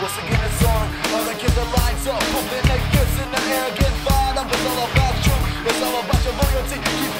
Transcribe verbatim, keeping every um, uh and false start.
We're singing a song, all the kids the lights up, pumping their fists in the air, get fired up. It's all about you, it's all about your loyalty. Keep